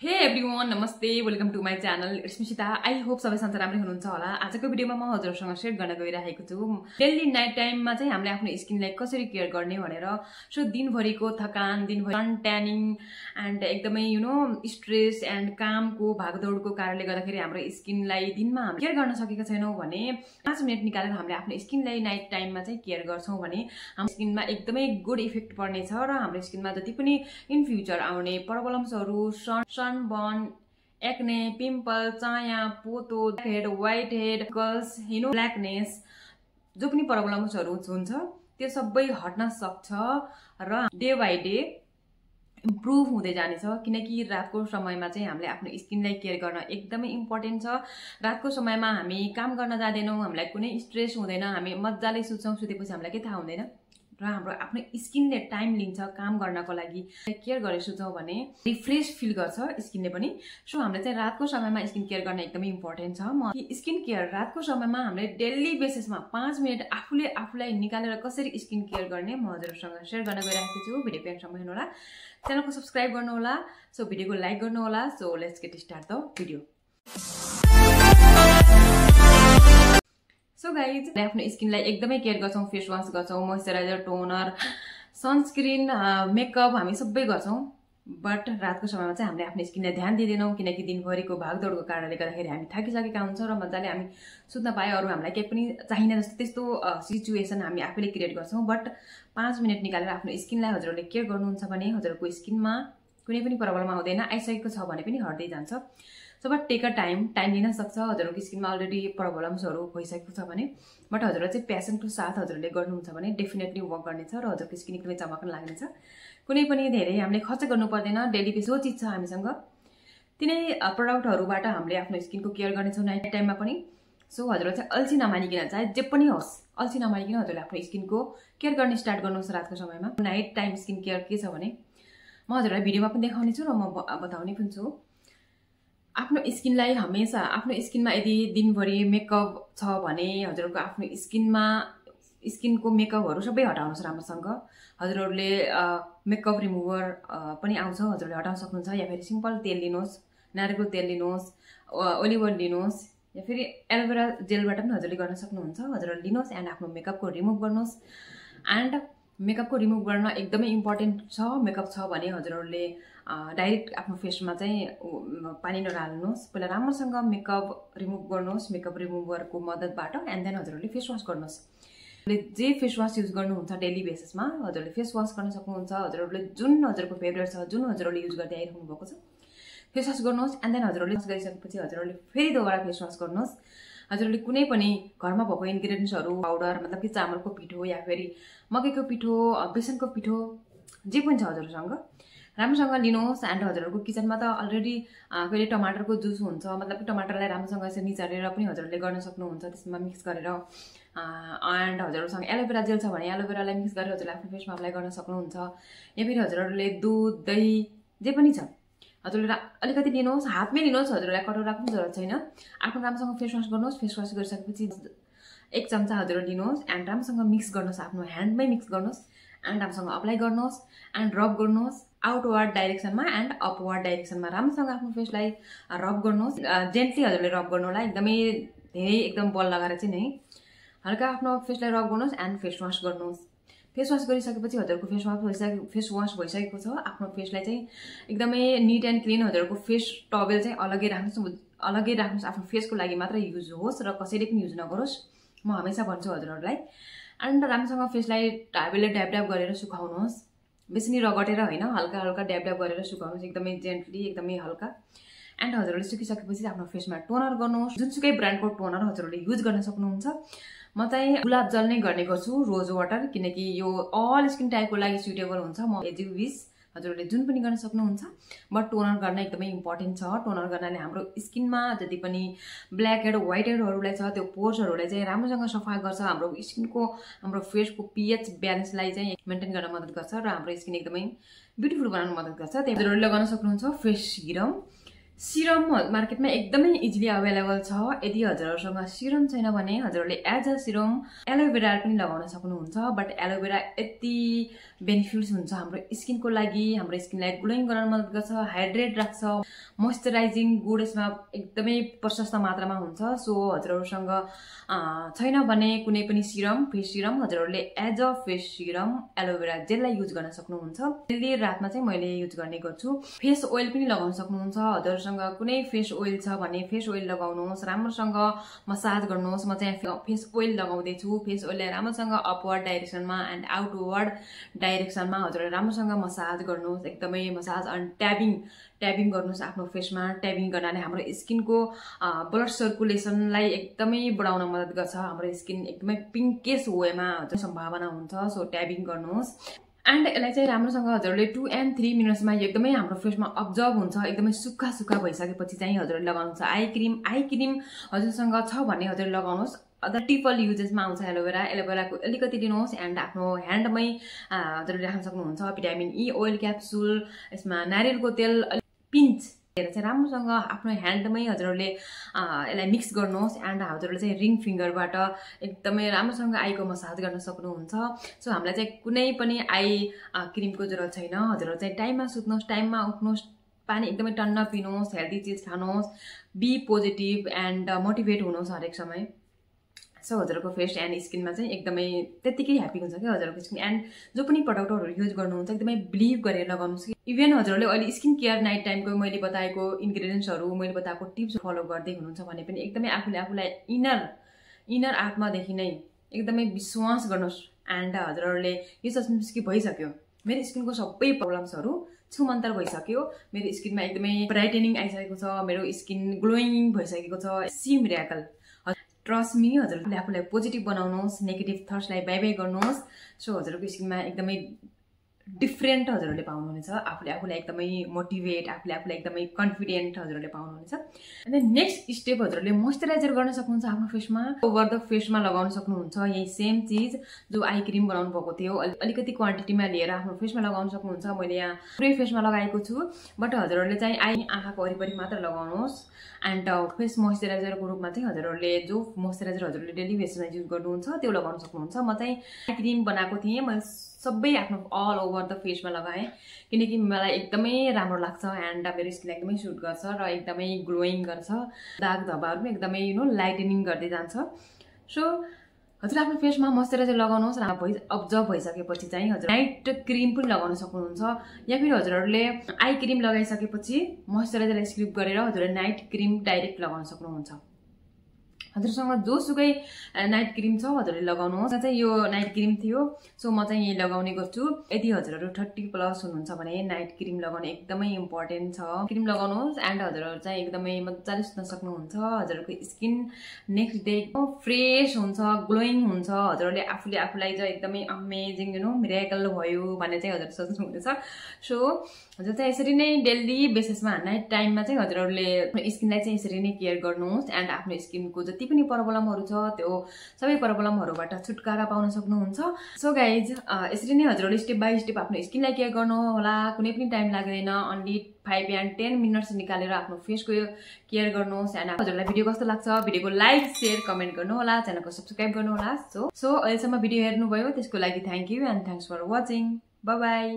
हे एभ्रीवन नमस्ते welcome to my channel Smita I hope सबै सन्चै राम्रै हुनुहुन्छ होला। आजको भिडियोमा म हजुरसँग शेयर गर्न गइरहेको छु डेली नाइट टाइममा चाहिँ हामीले आफ्नो स्किनलाई कसरी केयर गर्ने भनेर। सो दिनभरिको थकान, दिनभरि सन ट्यानिङ एन्ड एकदमै स्ट्रेस एन्ड कामको भागदौडको कारणले गर्दाखेरि हाम्रो स्किनलाई दिनमा हामी केयर गर्न सकेका छैनौं भने 5 मिनेट निकालेर हामीले आफ्नो स्किनलाई नाइट टाइममा चाहिँ केयर गर्छौं भने हाम्रो स्किनमा एकदमै गुड इफेक्ट पर्नेछ र हाम्रो स्किनमा जति पनि इन फ्युचर आउने प्रब्लम्सहरू सनबर्न, एक्ने, पिम्पल, चाया, पोतो, head, white head, girls, blackness जो पनि प्रब्लम्सहरू हुन्छ त्यो सबै हट्न सक्छ र डे बाई डे इम्प्रुभ हुँदै जानेछ। किनकि रातको समयमा चाहिँ हामीले आफ्नो स्किनलाई केयर गर्न एकदमै इम्पोर्टेन्ट छ। रातको समयमा हामी काम गर्न जाँदैनौं, हामीलाई कुनै स्ट्रेस हुँदैन, हामी मजाले सुत्छौं, सुतेपछि हामीलाई के थाहा हुँदैन र हाम्रो आफ्नो स्किनले टाइम लिन्छ काम गर्नको लागि। केयर गरेर सुत्छौं भने रिफ्रेश फिल गर्छ स्किनले पनि। सो हामीले चाहिँ रातको समयमा स्किन केयर गर्न एकदमै इम्पोर्टेन्ट छ। म स्किन केयर रातको समयमा हामीले डेली बेसिसमा 5 मिनेट आफूलाई निकालेर कसरी स्किन केयर गर्ने म हजुरसँग शेयर गर्न गइरहेको छु। भिडियो प्याकसम्म हेर्नु होला, च्यानलको सब्स्क्राइब गर्नु होला, सो भिडियोको लाइक गर्नु होला। So let's get start the video. So guys आफ्नो स्किनलाई एकदमै केयर गर्छौं, फेस वाश गर्छौं, मोइस्चराइजर, टोनर, सनस्क्रिन, मेकअप हामी सबै गर्छौं। बट रातको समयमा चाहिँ हामीले आफ्नो स्किनलाई ध्यान दिँदैनौं किनकि दिनभरिको भागदौडको कारणले गर्दाखेरि हामी थाकिसकेका हुन्छौं र मजाले हामी सुत्न पाए अरू हामीलाई केही पनि चाहिने जस्तो त्यस्तो सिचुएसन हामी आफैले क्रिएट गर्छौं। बट 5 मिनेट निकालेर आफ्नो स्किनलाई हजुरहरूले केयर गर्नुहुन्छ भने हजुरको स्किनमा कुनै पनि प्रब्लम आउँदैन, आइसकेको छ भने पनि हट्दै जान्छ। So but take a time लिन सक्छ। हजुरको स्किनमा अलरेडी प्रब्लम्सहरू भइसकेको छ भने बट हजुरले चाहिँ प्यासनको साथ हजुरले गर्नुहुन्छ भने डेफिनेटली वर्क गर्नेछ र हजुरको स्किन एकदमै चमकन लाग्नेछ। कुनै पनि धेरै हामीले खर्च गर्नु पर्दैन। डेली बेस जो चिज छ हामीसँग तिनै प्रडक्टहरूबाट हामीले आफ्नो स्किनको केयर गर्नेछौँ नाइट टाइममा पनि। सो हजुरले चाहिँ अल्छी नमानिकन चाहे जे पनि होस् अल्छी नमानिकन हजुरले आफ्नो स्किनको केयर गर्न स्टार्ट गर्नुहोस् रातको समयमा। नाइट टाइम स्किन केयर के छ भने म हजुरलाई भिडियोमा पनि देखाउने छु र म बताउने पनि छु। आफ्नो स्किनलाई हमेशा आफ्नो स्किनमा यदि दिनभरि मेकअप छ भने हजुरको आफ्नो स्किनको मेकअपहरू सबै हटाउनुहोस् राम्रोसँग। हजुरहरूले मेकअप रिमुभर पनि आउँछ, हजुरले हटाउन सक्नुहुन्छ। या फेरि सिम्पल तेल लिनुहोस्, नारिकल तेल लिनुहोस्, ओलिभ ओइल लिनुहोस्, या फेरि एलोभेरा जेलबाट पनि हजुरले गर्न सक्नुहुन्छ। हजुरले लिनुहोस् एन्ड आफ्नो मेकअपको रिमुभ गर्नुहोस्। एन्ड मेकअपको रिमुभ गर्न एकदमै इम्पोर्टेन्ट छ। मेकअप छ भने हजुरहरूले डाइरेक्ट आफ्नो फेसमा चाहिँ पानी नहाल्नुहोस्, पहिला राम्रोसँग मेकअप रिमुभ गर्नुहोस् मेकअप रिमुभरको मद्दतबाट एन्ड देन हजुरहरूले फेस वास गर्नुहोस्। जे फेस वास युज गर्नुहुन्छ डेली बेसिसमा हजुरले फेस वास गर्न सक्नुहुन्छ। हजुरहरूले जुन हजुरको फेभरेट छ, जुन हजुरहरूले युज गर्दै आइरहनु भएको छ फेस वास गर्नुहोस् एन्ड देन हजुरहरूले वास गरिसकेपछि हजुरहरूले फेरि दोबारा फेस वास गर्नुहोस्। हजुरले कुनै पनि घरमा भएको इन्ग्रेडियन्ट्सहरू पाउडर मतलब कि चामलको पिठो या फेरि मकैको पिठो, बेसनको पिठो जे पनि छ हजुरसँग राम्रोसँग लिनुहोस्। एन्ड हजुरहरूको किचनमा त अलरेडी कहिले टमाटरको जुस हुन्छ, मतलब कि टमाटरलाई राम्रोसँग यसरी निचारेर पनि हजुरले गर्न सक्नुहुन्छ त्यसमा मिक्स गरेर। एन्ड हजुरसँग एलोभेरा जेल छ भने एलोभेरालाई मिक्स गरेर हजुरले आफ्नो फेसमा अप्लाई गर्न सक्नुहुन्छ। या फेरि हजुरहरूले दुध, दही जे पनि छ हजुरले अलिकति लिनुहोस्, हातमै लिनुहोस्, हजुरलाई कटौरा पनि जरुरत छैन। आफ्नो राम्रोसँग फेस वास गर्नुहोस्। फेस वास गरिसकेपछि 1 चम्चा हजुरले लिनुहोस् एन्ड राम्रोसँग मिक्स गर्नुहोस्, आफ्नो ह्यान्डमै मिक्स गर्नुहोस् एन्ड राम्रोसँग अप्लाई गर्नुहोस् एन्ड रब गर्नुहोस् आउटवर्ड डाइरेक्सनमा एन्ड अपवर्ड डाइरेक्सनमा। राम्रोसँग आफ्नो फेसलाई रब गर्नुहोस्, जेन्टली हजुरले रब गर्नु होला, एकदमै धेरै एकदम बल लगाएर चाहिँ नै हल्का आफ्नो फेसलाई रब गर्नुहोस् एन्ड फेस वास गर्नुहोस्। फेस वास गरिसकेपछि हजुरको फेस वास भइसकेको छ। आफ्नो फेसलाई चाहिँ एकदमै निट एन्ड क्लिन हजुरको फेस टवेल चाहिँ अलग्गै राख्नुहोस्। आफ्नो फेसको लागि मात्र युज होस् र कसैले पनि युज नगरोस्, म हमेसा भन्छु हजुरहरूलाई। एन्ड राम्रोसँग फेसलाई टावेलले ड्याब गरेर सुकाउनुहोस्, बेसी नै रगटेर होइन, हल्का हल्का ड्याब गरेर सुकाउनुहोस्, एकदमै जेन्टली एकदमै हल्का। एन्ड हजुरले सुकिसकेपछि आफ्नो फेसमा टोनर गर्नुहोस्। जुनसुकै ब्रान्डको टोनर हजुरले युज गर्न सक्नुहुन्छ। म चाहिँ गुलाब जल नै गर्ने गर्छु, रोज वाटर, किनकि यो अल स्किन टाइपको लागि सुटेबल हुन्छ। म एज यु विश हजुरले जुन पनि गर्न सक्नुहुन्छ। बट टोनर गर्न एकदमै इम्पोर्टेन्ट छ। टोनर गर्नाले हाम्रो स्किनमा जति पनि ब्ल्याक हेड, व्हाइट हेडहरूलाई छ त्यो पोर्सहरूलाई चाहिँ राम्रोसँग सफा गर्छ। हाम्रो फेसको पीएच ब्यालेन्सलाई चाहिँ मेन्टेन गर्न मद्दत गर्छ र हाम्रो स्किन एकदमै ब्युटिफुल बनाउन मद्दत गर्छ। त्यही हजुरहरूले लगाउन सक्नुहुन्छ फेस सिरम मार्केटमा एकदमै इजिली अवेलेबल छ। यदि हजुरहरूसँग सिरम छैन भने हजुरहरूले एज अ सिरम एलोभेरा पनि लगाउन सक्नुहुन्छ। बट एलोभेरा यति बेनिफिट्स हुन्छ हाम्रो स्किनको लागि। हाम्रो स्किनलाई ग्लोइङ गर्न मद्दत गर्छ, हाइड्रेट राख्छ, मोइस्चराइजिङ गुड यसमा एकदमै प्रशस्त मात्रामा हुन्छ। सो हजुरहरूसँग छैन भने कुनै पनि सिरम, फेस सिरम हजुरहरूले as a face serum aloe vera use गर्न सक्नुहुन्छ। डेली रातमा चाहिँ मैले युज गर्ने गर्छु। फेस ओइल पनि लगाउन सक्नुहुन्छ। हजुरहरूसँग कुनै फेस ओइल छ भने फेस ओइल लगाउनुहोस्, राम्रोसँग मसाज गर्नुहोस्। म चाहिँ फेस ओइल लगाउँदैछु। फेस ओइललाई राम्रोसँग अपवर्ड डाइरेक्सनमा एन्ड आउटवर्ड डाइरेक्सनमा हजुरले राम्रोसँग मसाज गर्नुहोस्। एकदमै मसाज एन्ड ट्याबिङ गर्नुहोस् आफ्नो फेसमा। ट्याबिङ गर्नाले हाम्रो स्किनको ब्लड सर्कुलेसनलाई एकदमै बढाउन मद्दत गर्छ। हाम्रो स्किन एकदमै पिङ्केस वेमा सम्भावना हुन्छ। सो ट्याबिङ गर्नुहोस् एन्ड यसलाई चाहिँ राम्रोसँग हजुरले 2 and 3 मिनट्समा एकदमै हाम्रो फेसमा अब्जर्भ हुन्छ। एकदमै सुक्खा भइसकेपछि चाहिँ हजुरले लगाउनुहुन्छ आई क्रिम हजुरसँग छ भने हजुरले लगाउनुहोस्। ट्रिपल युजेसमा आउँछ एलोभेराको अलिकति लिनुहोस् एन्ड आफ्नो ह्यान्डमै हजुरले राख्न सक्नुहुन्छ। भिटामिन ई ओइल क्याप्सुल, यसमा नारियलको तेल पिन्च हेरेर चाहिँ राम्रोसँग आफ्नो ह्यान्डमै हजुरहरूले यसलाई मिक्स गर्नुहोस् एन्ड हजुरहरूले चाहिँ रिङ फिङ्गरबाट एकदमै राम्रोसँग आईको मसाज गर्न सक्नुहुन्छ। सो हामीलाई चाहिँ कुनै पनि आई क्रिमको जरुरत छैन। हजुरहरू चाहिँ टाइममा सुत्नुहोस्, टाइममा उठ्नुहोस्, पानी एकदमै टन्न पिनुहोस्, हेल्दी चिज खानुहोस्, बी पोजिटिभ एन्ड मोटिभेट हुनुहोस् हरेक समय। सो हजुरको फेस एन्ड स्किनमा चाहिँ एकदमै त्यतिकै ह्याप्पी हुन्छ क्या हजुरको स्किन। एन्ड जो पनि प्रडक्टहरू युज गर्नुहुन्छ एकदमै बिलिभ गरेर लगाउनुहोस्। इभन हजुरहरूले अहिले स्किन केयर नाइट टाइमको मैले बताएको इन्ग्रेडियन्ट्सहरू, मैले बताएको टिप्स फलो गर्दै हुनुहुन्छ भने पनि एकदमै आफूलाई इनर आत्मादेखि नै एकदमै विश्वास गर्नुहोस्। एन्ड हजुरहरूले यो सोच्नुहोस् कि भइसक्यो, मेरो स्किनको सबै प्रब्लम्सहरू छुमन्तर भइसक्यो, मेरो स्किनमा एकदमै ब्राइटेनिङ आइसकेको छ, मेरो स्किन ग्लोइङ भइसकेको छ। C miracle. ट्रस्ट मी, हजुरले आफूलाई पोजिटिभ बनाउनुहोस्, नेगेटिभ थट्सलाई बाई गर्नुहोस्। सो हजुरको स्किनमा एकदमै डिफ्रेन्ट हजुरहरूले पाउनुहुनेछ। आफूलाई एकदमै मोटिभेट, आफूलाई एकदमै कन्फिडेन्ट हजुरहरूले पाउनुहुनेछ। अनि नेक्स्ट स्टेप हजुरहरूले मोइस्चराइजर गर्न सक्नुहुन्छ आफ्नो फेसमा। ओभर द फेसमा लगाउन सक्नुहुन्छ यही सेम चिज जो आई क्रिम बनाउनु भएको थियो, अलिकति क्वान्टिटीमा लिएर आफ्नो फेसमा लगाउन सक्नुहुन्छ। मैले यहाँ पुरै फेसमा लगाएको छु, बट हजुरहरूले चाहिँ आँखाको वरिपरि मात्र लगाउनुहोस्। एन्ड फेस मोइस्चराइजरको रूपमा चाहिँ हजुरहरूले जो मोइस्चराइजर हजुरहरूले डेली बेसिसमा युज गर्नुहुन्छ त्यो लगाउन सक्नुहुन्छ। म चाहिँ आई क्रिम बनाएको थिएँ, मैले सबै आफ्नो अल ओभर द फेसमा लगाएँ किनकि मलाई एकदमै राम्रो लाग्छ एन्ड मेरो स्किनलाई एकदमै सुट गर्छ र एकदमै ग्लोइङ गर्छ। दाग धब्बाहरू पनि एकदमै लाइटनिङ गर्दै जान्छ। सो हजुर आफ्नो फेसमा मोइस्चराइजर लगाउनुहोस् र अब्जर्भ भइसकेपछि चाहिँ हजुर नाइट क्रिम पनि लगाउन सक्नुहुन्छ। या फिर हजुरहरूले आई क्रिम लगाइसकेपछि मोइस्चराइजरलाई स्किप गरेर हजुरले नाइट क्रिम डाइरेक्ट लगाउन सक्नुहुन्छ। हजुरसँग जोसुकै नाइट क्रिम छ हजुरले लगाउनुहोस्। चाहिँ यो नाइट क्रिम थियो, सो म चाहिँ यही लगाउने गर्छु। यदि हजुरहरू 30+ हुनुहुन्छ भने नाइट क्रिम लगाउनु एकदमै इम्पोर्टेन्ट छ। क्रिम लगाउनुहोस् एन्ड हजुरहरू चाहिँ एकदमै मजाले सुत्न सक्नुहुन्छ। हजुरको स्किन नेक्स्ट डे फ्रेस हुन्छ, ग्लोइङ हुन्छ। हजुरहरूले आफूलाई चाहिँ एकदमै अमेजिङ मिराकल भयो भन्ने चाहिँ हजुर सोच्नुहुनेछ। सो हजुर चाहिँ यसरी नै डेली बेसिसमा नाइट टाइममा चाहिँ हजुरहरूले स्किनलाई चाहिँ यसरी नै केयर गर्नुहोस् एन्ड आफ्नो स्किनको जति पनि प्रब्लमहरू छ त्यो सबै प्रब्लमहरूबाट छुटकारा पाउन सक्नुहुन्छ। सो गाइज यसरी नै हजुरहरूले स्टेप बाई स्टेप आफ्नो स्किनलाई केयर गर्नु होला। कुनै पनि टाइम लाग्दैन, अन्ली 5 and 10 मिनट्स निकालेर आफ्नो फेसको केयर गर्नुहोस्। एन्ड हजुरलाई भिडियो कस्तो लाग्छ भिडियोको लाइक शेयर कमेन्ट गर्नु होला, च्यानलको सब्सक्राइब गर्नु होला। सो अहिलेसम्म भिडियो हेर्नुभयो त्यसको लागि thank you and thanks for watching. Bye by.